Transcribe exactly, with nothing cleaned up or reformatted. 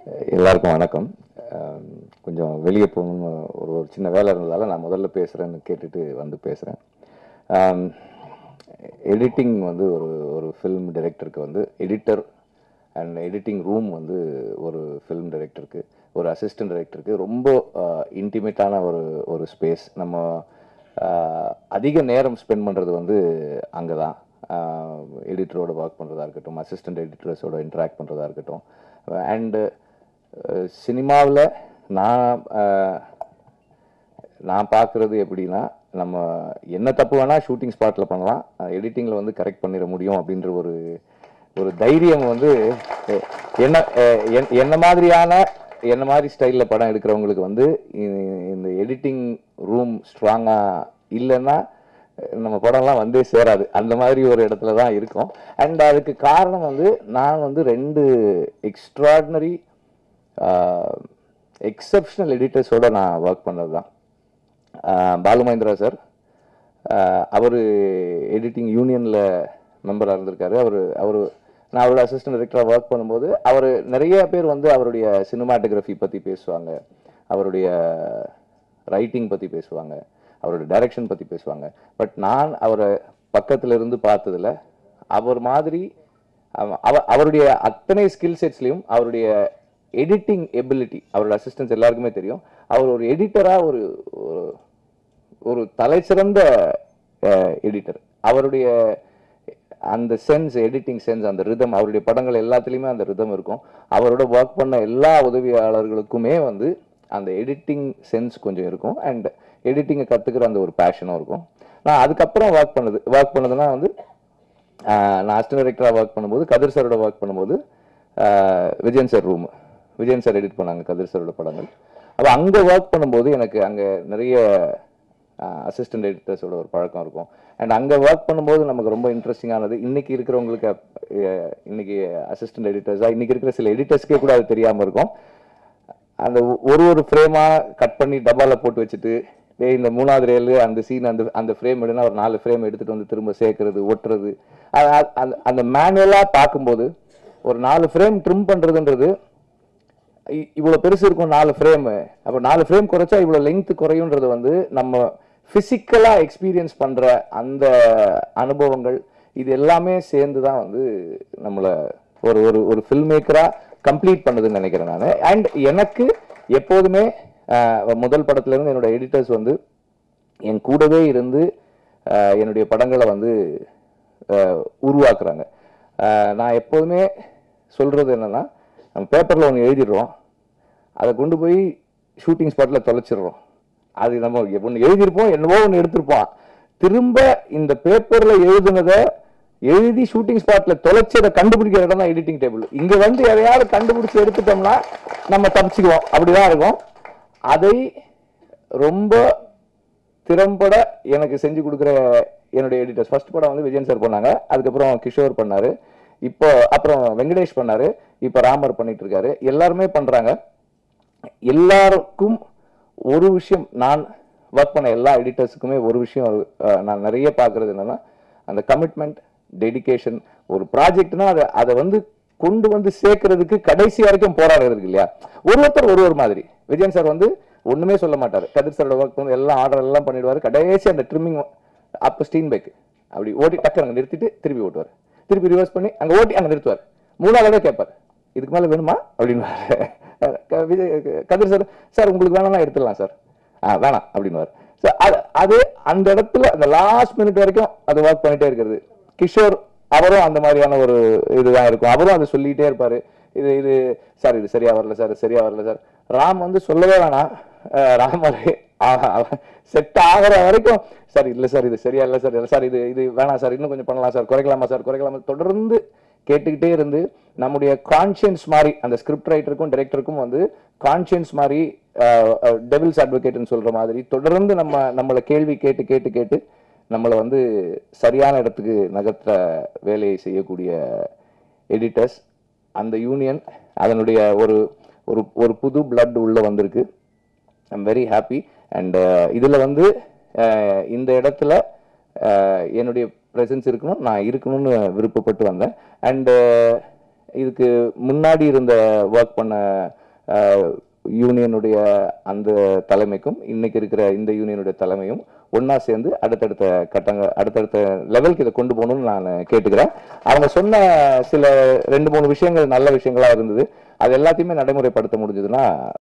எல்லாருக்கும் வணக்கம். கொஞ்சம் வெளியே போகணும்னு ஒரு ஒரு சின்ன வேலை இருந்ததால் நான் முதல்ல பேசுகிறேன்னு கேட்டுட்டு வந்து பேசுகிறேன். எடிட்டிங் வந்து ஒரு ஒரு ஃபில்ம் டைரக்டருக்கு வந்து எடிட்டர் அண்ட் எடிட்டிங் ரூம் வந்து ஒரு ஃபில்ம் டைரக்டருக்கு, ஒரு அசிஸ்டன்ட் டைரக்டருக்கு ரொம்ப இன்டிமேட்டான ஒரு ஒரு ஸ்பேஸ். நம்ம அதிக நேரம் ஸ்பெண்ட் பண்ணுறது வந்து அங்கே தான். எடிட்டரோட ஒர்க் பண்ணுறதா இருக்கட்டும், அசிஸ்டன்ட் எடிட்டர்ஸோட இன்ட்ராக்ட் பண்ணுறதா இருக்கட்டும். அண்டு சினிமாவில் நான் நான் பார்க்குறது எப்படின்னா, நம்ம என்ன தப்பு வேணால் ஷூட்டிங் ஸ்பாட்டில் பண்ணலாம், எடிட்டிங்கில் வந்து கரெக்ட் பண்ணிட முடியும் அப்படின்ற ஒரு ஒரு தைரியம் வந்து என்ன என்ன மாதிரியான என்ன மாதிரி ஸ்டைலில் படம் எடுக்கிறவங்களுக்கு வந்து இந்த எடிட்டிங் ரூம் ஸ்ட்ராங்காக இல்லைன்னா நம்ம படம்லாம் வந்தே சேராது. அந்த மாதிரி ஒரு இடத்துல தான் இருக்கும். அண்ட் அதுக்கு காரணம் வந்து நான் வந்து ரெண்டு எக்ஸ்ட்ராடினரி எக்ஸப்ஷனல் எடிட்டர்ஸோடு நான் ஒர்க் பண்ணது தான். பாலு மகேந்திரா சார், அவர் எடிட்டிங் யூனியனில் மெம்பராக இருந்திருக்காரு. அவர் அவர் நான் அவரோட அசிஸ்டன்ட் டைரக்டராக ஒர்க் பண்ணும்போது அவர் நிறைய பேர் வந்து அவருடைய சினிமாட்டோகிராஃபி பற்றி பேசுவாங்க, அவருடைய ரைட்டிங் பற்றி பேசுவாங்க, அவரோட டைரக்ஷன் பற்றி பேசுவாங்க. பட் நான் அவரை பக்கத்தில் இருந்து பார்த்ததில் அவர் மாதிரி அவ அவருடைய அத்தனை ஸ்கில் செட்ஸ்லையும் அவருடைய எடிட்டிங் எபிலிட்டி, அவரோட அசிஸ்டன்ஸ் எல்லாருக்குமே தெரியும். அவர் ஒரு எடிட்டராக ஒரு ஒரு தலைசிறந்த எடிட்டர். அவருடைய அந்த சென்ஸ், எடிட்டிங் சென்ஸ், அந்த ரிதம், அவருடைய படங்கள் எல்லாத்துலேயுமே அந்த ரிதம் இருக்கும். அவரோட ஒர்க் பண்ண எல்லா உதவியாளர்களுக்குமே வந்து அந்த எடிட்டிங் சென்ஸ் கொஞ்சம் இருக்கும். அண்ட் எடிட்டிங்கை கற்றுக்கிற அந்த ஒரு பேஷனும் இருக்கும். நான் அதுக்கப்புறம் ஒர்க் பண்ணது ஒர்க் பண்ணதுன்னா வந்து நான் அசிஸ்டன்ட் டைரக்டராக ஒர்க் பண்ணும்போது கதிர் சாரோட ஒர்க் பண்ணும்போது Vijayan sir room Vijayan sir edit பண்ணாங்க கதிர் சாரோட படங்கள். அப்போ அங்கே ஒர்க் பண்ணும்போது எனக்கு அங்கே நிறைய அசிஸ்டன்ட் எடிட்டர்ஸோட ஒரு பழக்கம் இருக்கும். அண்ட் அங்கே ஒர்க் பண்ணும்போது நமக்கு ரொம்ப இன்ட்ரெஸ்டிங்கானது, இன்றைக்கி இருக்கிறவங்களுக்கு இன்றைக்கி அசிஸ்டன்ட் எடிட்டர்ஸாக இன்றைக்கி இருக்கிற சில எடிட்டர்ஸ்க்கே கூட அது தெரியாமல் இருக்கும். அந்த ஒரு ஒரு ஃப்ரேமாக கட் பண்ணி டப்பாவில் போட்டு வச்சுட்டு, டே இந்த மூணாவது ரேலு அந்த சீன் அந்த அந்த ஃப்ரேம் எடுனா ஒரு நாலு ஃப்ரேம் எடுத்துகிட்டு வந்து திரும்ப சேர்க்கறது, ஒட்டுறது, அந்த அந்த மேனுவலாக பார்க்கும்போது ஒரு நாலு ஃப்ரேம் ட்ரிம் பண்ணுறதுன்றது இவ்வளோ பெருசு இருக்கும் நாலு ஃப்ரேமு. அப்போ நாலு ஃப்ரேம் குறைச்சா இவ்வளோ லெங்க்த்து குறையுன்றது வந்து நம்ம ஃபிசிக்கலாக எக்ஸ்பீரியன்ஸ் பண்ணுற அந்த அனுபவங்கள் இது எல்லாமே சேர்ந்து தான் வந்து நம்மளை ஒரு ஒரு ஒரு ஃபில்ம் மேக்கராக கம்ப்ளீட் பண்ணுதுன்னு நினைக்கிறேன் நான். அண்ட் எனக்கு எப்போதுமே முதல் படத்துலேருந்து என்னோட எடிட்டர்ஸ் வந்து என் கூடவே இருந்து என்னுடைய படங்களை வந்து உருவாக்குறாங்க. நான் எப்போதுமே சொல்கிறது என்னென்னா, நம்ம பேப்பரில் ஒன்று எழுதிடுறோம், அதை கொண்டு போய் ஷூட்டிங் ஸ்பாட்டில் தொலைச்சிடுறோம். அது நம்ம ஒன்று எழுதியிருப்போம், என்னவோ ஒன்று எடுத்திருப்போம், திரும்ப இந்த பேப்பரில் எழுதுனதை எழுதி ஷூட்டிங் ஸ்பாட்டில் தொலைச்சதை கண்டுபிடிக்கிற இடம் தான் எடிட்டிங் டேபிள். இங்கே வந்து எதையாவது கண்டுபிடிச்சி எடுத்துட்டோம்னா நம்ம தப்பிச்சுக்குவோம். அப்படிதான் இருக்கும். அதை ரொம்ப திறம்பட எனக்கு செஞ்சு கொடுக்குற என்னுடைய எடிட்டர்ஸ். ஃபர்ஸ்ட் படம் வந்து விஜயன் சார் பண்ணாங்க, அதுக்கப்புறம் கிஷோர் பண்ணாரு, இப்போ அப்புறம் வெங்கடேஷ் பண்ணாரு, இப்போ ராமர் பண்ணிட்டு இருக்காரு. எல்லாருமே பண்றாங்க. எல்லாருக்கும் ஒரு விஷயம், நான் ஒர்க் பண்ண எல்லா எடிட்டர்ஸுக்குமே ஒரு விஷயம் நான் நிறைய பார்க்கறது என்னன்னா, அந்த கமிட்மெண்ட், டெடிகேஷன். ஒரு ப்ராஜெக்ட்னா அதை அதை வந்து கொண்டு வந்து சேர்க்கறதுக்கு கடைசி வரைக்கும் போராடுறதுக்கு இல்லையா. ஒரு ஒருத்தர் ஒரு ஒரு மாதிரி. விஜயன் சார் வந்து ஒண்ணுமே சொல்ல மாட்டாரு, கதிர் சாரோட ஒர்க் வந்து எல்லாம் ஆர்டர் எல்லாம் பண்ணிடுவாரு. கடைசி அந்த ட்ரிம்மிங் அப்போ ஸ்டீன் பைக் அப்படி ஓட்டி டக்கு அங்கே நிறுத்திட்டு திருப்பி ஓட்டுவார், திருப்பி ரிவர்ஸ் பண்ணி அங்கே ஓட்டி அங்கே நிறுத்துவார். மூணாவது கேட்பார், இதுக்கு மேலே வேணுமா அப்படின்னு. விஜய் கதிர் சார், சார் உங்களுக்கு வேணாம்னா எடுத்துடலாம் சார், ஆ வேணாம் அப்படின்னுவார். ஸோ அது அது அந்த இடத்துல அந்த லாஸ்ட் மினிட் வரைக்கும் அது ஒர்க் பண்ணிட்டே இருக்கிறது. கிஷோர் அவரும் அந்த மாதிரியான ஒரு இதுதான் இருக்கும். அவரும் அதை சொல்லிகிட்டே இருப்பார், இது இது சார் இது சரியா வரல சார், சரியா வரல சார். ராம் வந்து சொல்லவே வேணாம், ராமர் செட் ஆகிற வரைக்கும் சார் இல்லை சார் இது சரியா இல்லை சார், இல்லை சார் இது இது வேணாம் சார், இன்னும் கொஞ்சம் பண்ணலாம் சார், குறைக்கலாமா சார், குறைக்கலாமா, தொடர்ந்து கேட்டுக்கிட்டே இருந்து நம்முடைய கான்ஷியன்ஸ் மாதிரி அந்த ஸ்கிரிப்ட் ரைட்டருக்கும் டைரக்டருக்கும் வந்து கான்ஷியன்ஸ் மாதிரி டெவில்ஸ் அட்வொகேட்னு சொல்ற மாதிரி தொடர்ந்து நம்ம நம்மளை கேள்வி கேட்டு கேட்டு கேட்டு நம்மளை வந்து சரியான இடத்துக்கு நகர்த்துற வேலையை செய்யக்கூடிய எடிட்டர்ஸ். அந்த யூனியன் அதனுடைய ஒரு ஒரு ஒரு புது பிளட் உள்ள வந்திருக்கு. I'm very happy. அண்ட் இதில் வந்து இந்த இடத்துல என்னுடைய ப்ரெசன்ஸ் இருக்கணும், நான் இருக்கணும்னு விருப்பப்பட்டு வந்தேன். அண்டு இதுக்கு முன்னாடி இருந்த ஒர்க் பண்ண யூனியனுடைய அந்த தலைமைக்கும் இன்னைக்கு இருக்கிற இந்த யூனியனுடைய தலைமையும் ஒன்னா சேர்ந்து அடுத்தடுத்த கட்டங்க அடுத்தடுத்த லெவலுக்கு இதை கொண்டு போகணும்னு நான் கேட்டுக்கிறேன். அவங்க சொன்ன சில ரெண்டு மூணு விஷயங்கள் நல்ல விஷயங்களா இருந்தது. அது எல்லாத்தையுமே நடைமுறைப்படுத்த முடிஞ்சதுன்னா